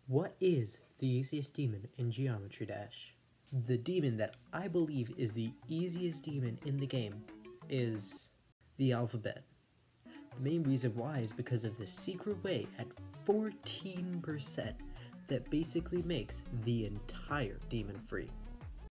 What is the easiest demon in Geometry Dash? The demon that I believe is the easiest demon in the game is the alphabet. The main reason why is because of the secret way at 14% that basically makes the entire demon free.